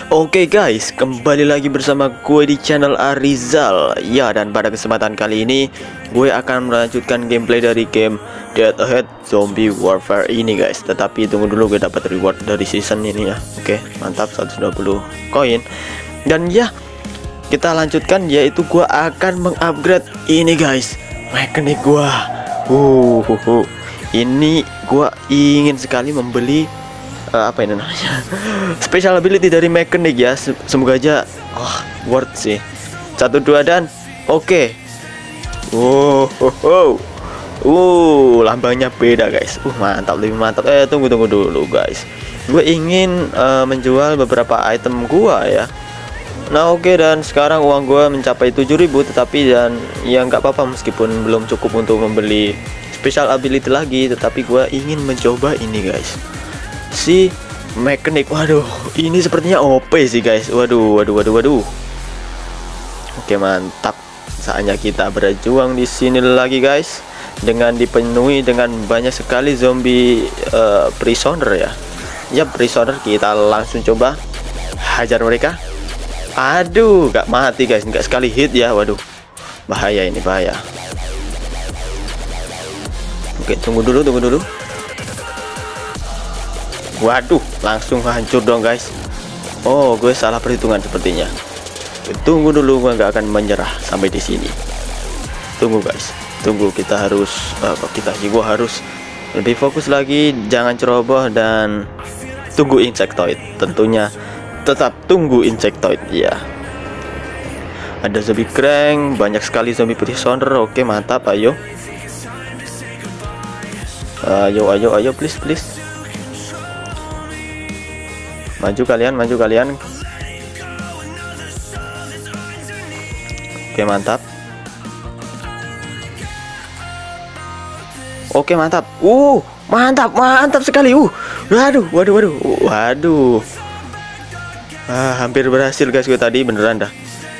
Oke guys, kembali lagi bersama gue di channel Arizal. Ya, dan pada kesempatan kali ini gue akan melanjutkan gameplay dari game Dead Ahead Zombie Warfare ini guys. Tetapi tunggu dulu, gue dapat reward dari season ini ya. Oke, mantap, 120 koin. Dan ya, kita lanjutkan, yaitu gue akan mengupgrade ini guys, mekanik gue. Ini gue ingin sekali membeli apa ini namanya, special ability dari mekanik ya. Semoga aja worth sih. 1 2 dan oke. Lambangnya beda guys. Mantap, lebih mantap. Tunggu dulu guys, gue ingin menjual beberapa item gua ya. Nah oke, dan sekarang uang gua mencapai 7.000, tetapi dan ya nggak apa-apa meskipun belum cukup untuk membeli special ability lagi, tetapi gua ingin mencoba ini guys, si mekanik. Waduh, ini sepertinya OP sih guys. Waduh. Oke, mantap. Saatnya kita berjuang di sini lagi guys, dengan dipenuhi dengan banyak sekali zombie prisoner ya. Ya, prisoner, kita langsung coba hajar mereka. Aduh, gak mati guys, nggak sekali hit ya. Waduh, bahaya ini, bahaya. Oke, tunggu dulu. Waduh, langsung hancur dong guys. Oh, gue salah perhitungan sepertinya. Tunggu dulu, gue nggak akan menyerah sampai di sini. Tunggu guys, tunggu. Kita harus gue harus lebih fokus lagi, jangan ceroboh, dan tunggu insectoid. Tentunya tetap tunggu insectoid ya. Ada zombie crank, banyak sekali zombie prisoner. Oke, mantap. Ayo, please. Maju kalian. Oke, mantap. Oke, mantap. Mantap sekali. Waduh. Hampir berhasil guys, gue tadi beneran dah.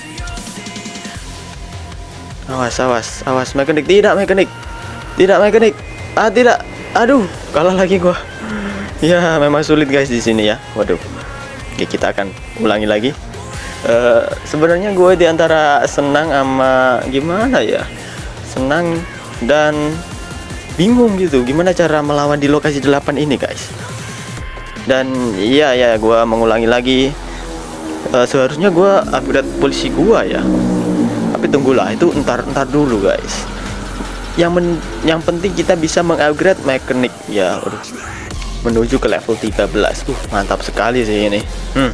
Awas mekanik. Tidak mekanik. Tidak. Aduh, kalah lagi gua. Ya, memang sulit guys di sini ya. Waduh. Oke, kita akan ulangi lagi. Sebenarnya gue diantara senang sama gimana ya, senang dan bingung gitu, gimana cara melawan di lokasi 8 ini guys. Dan iya ya, gue mengulangi lagi. Seharusnya gue upgrade polisi gue ya, tapi tunggulah, itu entar dulu guys. Yang penting kita bisa mengupgrade mekanik ya. Menuju ke level 13. Mantap sekali sih ini.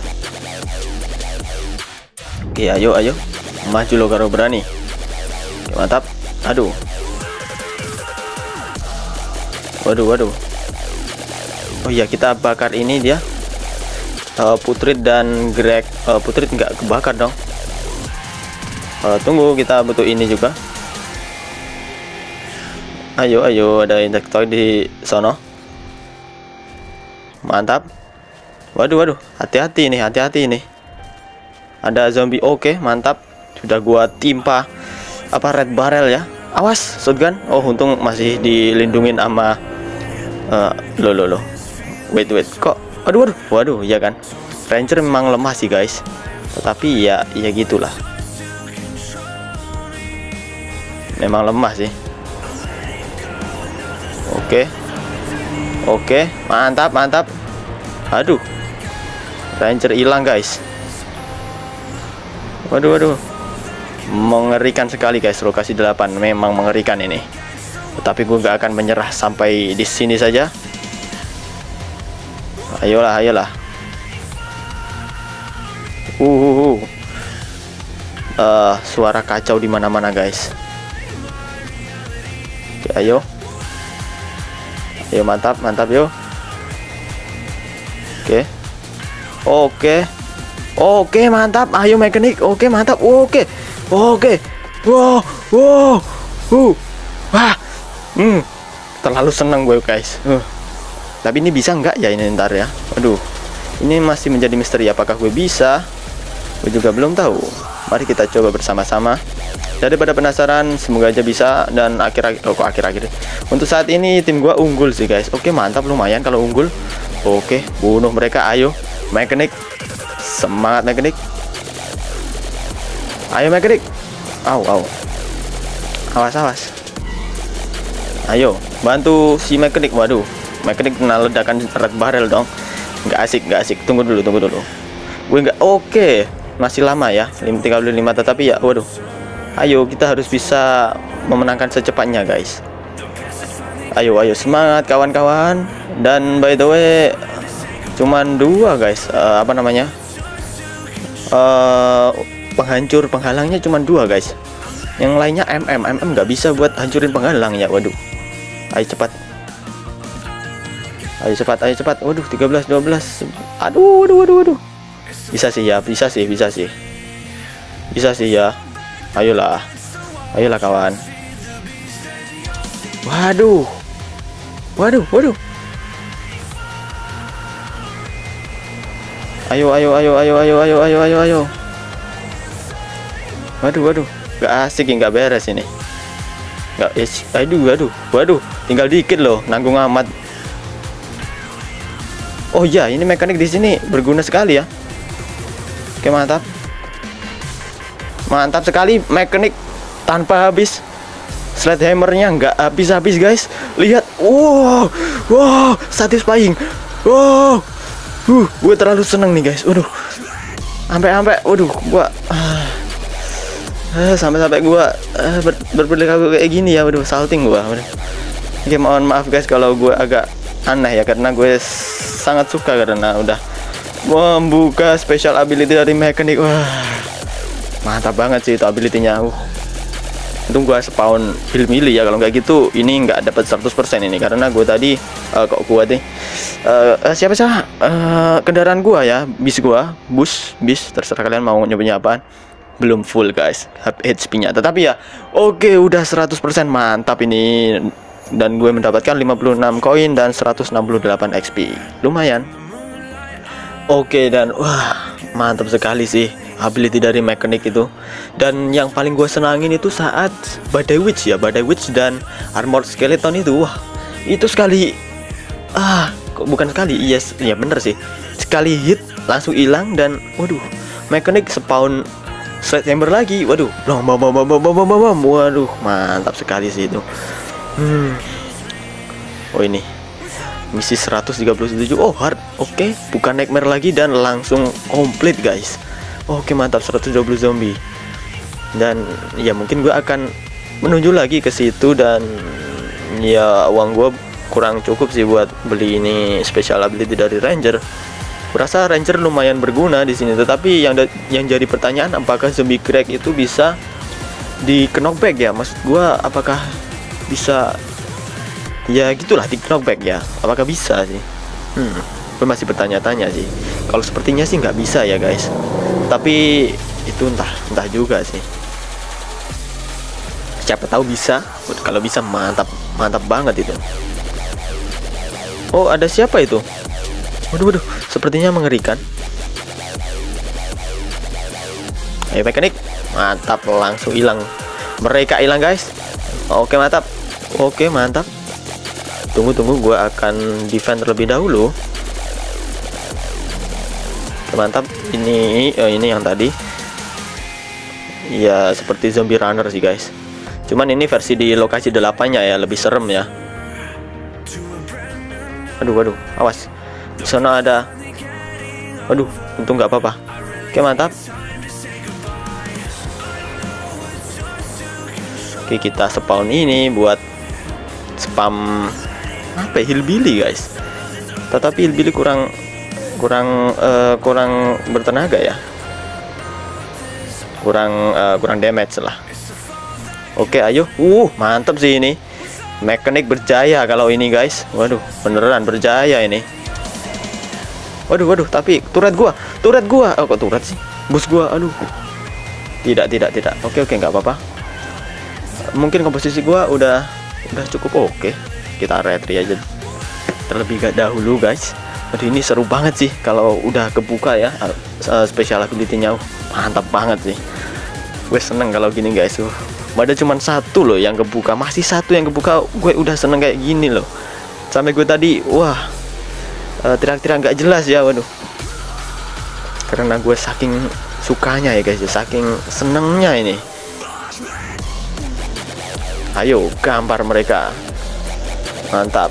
Oke, ayo maju lo kalau berani. Oke, mantap. Aduh. Waduh. Oh iya, kita bakar ini dia. Putrid dan Greg. Putrid nggak kebakar dong. Tunggu, kita butuh ini juga. Ayo, ada insectoid di sono. Mantap. Waduh, hati-hati ini. Ada zombie. Oke, mantap. Sudah gua timpa red barrel ya. Awas, shotgun. Oh, untung masih dilindungin sama lo. Wait. Kok? Waduh, ya kan. Ranger memang lemah sih guys. Tetapi ya gitulah. Memang lemah sih. Oke, mantap. Aduh, Ranger hilang guys. Waduh, mengerikan sekali guys, lokasi 8 memang mengerikan ini. Tetapi gue gak akan menyerah sampai di sini saja. Ayolah. Suara kacau di mana-mana guys. Oke, ayo, mantap yo. Oke, mantap. Ayo mekanik. Oke, mantap. Oke. Wow. Terlalu senang gue guys. Tapi ini bisa nggak ya ini ntar ya? Aduh, ini masih menjadi misteri. Apakah gue bisa? Gue juga belum tahu. Mari kita coba bersama-sama. Daripada penasaran, semoga aja bisa. Dan akhir-akhir untuk saat ini tim gua unggul sih guys. Oke, mantap, lumayan kalau unggul. Oke, bunuh mereka. Ayo Mekanik, semangat mekanik. Ayo mekanik. Au. Awas. Ayo, bantu si mekanik. Waduh, mekanik kena ledakan red barrel dong. Nggak asik. Tunggu dulu. Gue nggak oke. Masih lama ya, 35, tetapi ya, waduh. Ayo, kita harus bisa memenangkan secepatnya, guys. Ayo, semangat kawan-kawan. Dan by the way, cuman 2 guys. Penghancur penghalangnya cuman 2 guys. Yang lainnya MM nggak bisa buat hancurin penghalang ya. Waduh. Ayo cepat. Waduh, 13, 12. Aduh. Bisa sih ya. Ayolah kawan. Waduh. Ayo. Waduh. Gak asik, nggak beres ini. Waduh. Tinggal dikit loh, nanggung amat. Oh iya, ini mekanik di sini berguna sekali ya. Oke, mantap sekali mekanik tanpa habis. Sledgehammernya nggak habis guys. Lihat, wow, satisfying. Wow, gue terlalu seneng nih guys. Waduh, sampai gua berperilaku kayak gini ya. Waduh, salting gua. Oke, mohon maaf guys kalau gue agak aneh ya, karena gue sangat suka karena udah membuka special ability dari mekanik. Wah, mantap banget sih itu ability-nya. Untung gue spawn milih ya, kalau nggak gitu ini nggak dapat 100% ini, karena gue tadi kok kuat nih. Siapa kendaraan gue ya, bis terserah kalian mau nyebutnya apaan. Belum full guys HP-nya, tetapi ya oke, udah 100%. Mantap ini. Dan gue mendapatkan 56 koin dan 168 XP, lumayan. Oke, dan wah, mantap sekali sih ability dari mekanik itu. Dan yang paling gue senangin itu saat badai witch dan armor skeleton itu. Wah, itu sekali bukan sekali, yes ya bener sih, sekali hit langsung hilang. Dan waduh, mekanik spawn sledgehammer lagi. Waduh, waduh, mantap sekali sih itu. Oh, ini misi 137. Oh, hard. Oke, bukan nightmare lagi dan langsung komplit guys. Oke, mantap, 120 zombie. Dan ya mungkin gue akan menuju lagi ke situ, dan ya uang gue kurang cukup sih buat beli ini special ability dari ranger. Kurasa ranger lumayan berguna di sini, tetapi yang jadi pertanyaan, apakah zombie crack itu bisa di knockback ya? Maksud gue, apakah bisa ya gitulah di knockback ya? Apakah bisa sih? Gue masih bertanya-tanya sih. Kalau sepertinya sih nggak bisa ya guys, tapi itu entah juga sih. Siapa tahu bisa. Kalau bisa mantap banget itu. Oh, ada siapa itu? Waduh, sepertinya mengerikan. Ayo mekanik, mantap, langsung hilang. Mereka hilang guys. Oke, mantap. Tunggu, gue akan defend terlebih dahulu. Oke, mantap. Ini yang tadi. Ya seperti zombie runner sih guys. Cuman ini versi di lokasi 8-nya ya, lebih serem ya. Waduh, awas. Di sana ada. Waduh, untung nggak apa-apa. Oke, mantap. Oke, kita spawn ini buat spam apa? Hillbilly guys. Tetapi hillbilly kurang bertenaga ya. Kurang damage lah. Oke, ayo. Mantap sih ini. Mekanik berjaya kalau ini guys. Waduh, beneran berjaya ini. Waduh, tapi turret gua. Oh, kok turret sih? Bus gua, aduh. Tidak. Oke, nggak apa-apa. Mungkin komposisi gua udah cukup oke. Kita retry aja terlebih dahulu guys. Waduh, ini seru banget sih kalau udah kebuka ya special ability-nya. Mantap banget sih. Gue seneng kalau gini guys. Ada cuma satu loh yang kebuka, masih satu yang kebuka, gue udah seneng kayak gini loh. Sampai gue tadi teriak-teriak nggak jelas ya. Waduh, karena gue saking sukanya ya guys, saking senengnya ini. Ayo gampar mereka, mantap.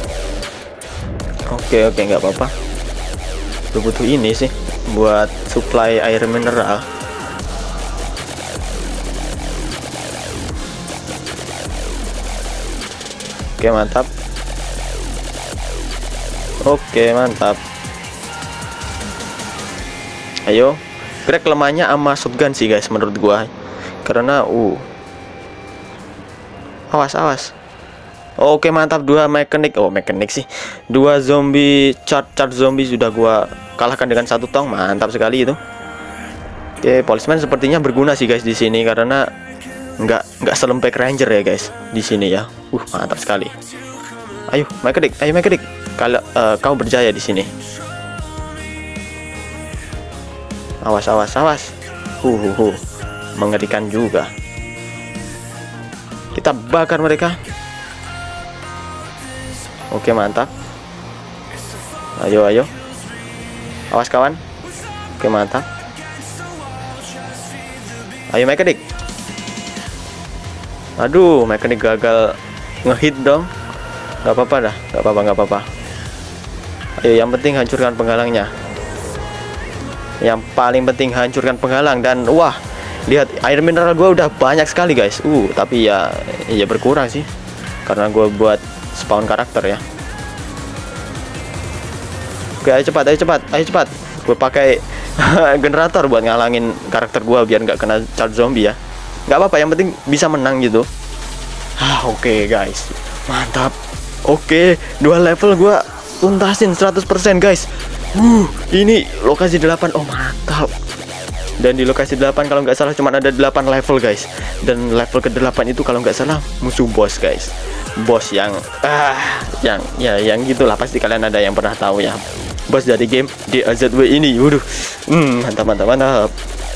Oke, nggak apa-apa. Gue butuh ini sih buat supply air mineral. Oke, mantap. Oke, mantap. Ayo, kira kelemahannya sama shotgun sih guys menurut gua. Karena awas. Oke, mantap. 2 mekanik. Oh, mekanik sih. 2 zombie charge zombie sudah gua kalahkan dengan 1 tong. Mantap sekali itu. Oke, policeman sepertinya berguna sih guys di sini karena nggak selempek ranger ya guys di sini ya. Mantap sekali. Ayo mekanik. Kalau kau berjaya di sini. Awas. Mengerikan juga. Kita bakar mereka. Oke, mantap. Ayo. Awas kawan. Oke, mantap. Ayo mekanik. Aduh, mekanik gagal ngehit dong. Gak apa-apa. Ayo, yang penting hancurkan penghalangnya. Yang paling penting hancurkan penghalang. Dan wah, lihat air mineral gue udah banyak sekali guys. Tapi ya berkurang sih karena gue buat spawn karakter ya. Oke, ayo cepat. Gue pakai generator buat ngalangin karakter gue biar nggak kena charge zombie ya. Nggak apa-apa, yang penting bisa menang gitu. Oke guys, mantap. Oke, 2 level gue tuntasin 100% guys. Ini lokasi 8. Oh, mantap. Dan di lokasi 8 kalau nggak salah cuma ada 8 level guys. Dan level ke-8 itu kalau nggak salah musuh bos guys. Bos yang gitulah, pasti kalian ada yang pernah tahu ya. Bos dari game DAZW ini. Mantap.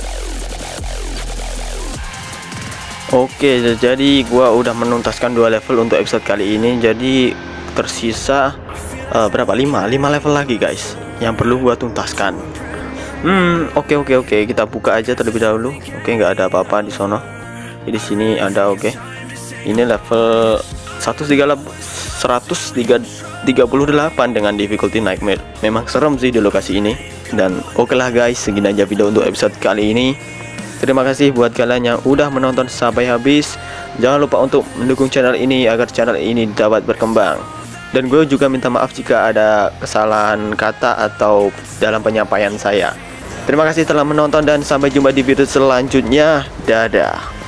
Oke, jadi gua udah menuntaskan 2 level untuk episode kali ini. Jadi tersisa berapa? 5 level lagi guys yang perlu gua tuntaskan. Oke, kita buka aja terlebih dahulu. Oke, nggak ada apa-apa di sono. Di sini ada. Oke, ini level 138 dengan difficulty nightmare. Memang serem sih di lokasi ini. Dan oke lah guys, segini aja video untuk episode kali ini. Terima kasih buat kalian yang udah menonton sampai habis. Jangan lupa untuk mendukung channel ini agar channel ini dapat berkembang. Dan gue juga minta maaf jika ada kesalahan kata atau dalam penyampaian saya. Terima kasih telah menonton dan sampai jumpa di video selanjutnya. Dadah.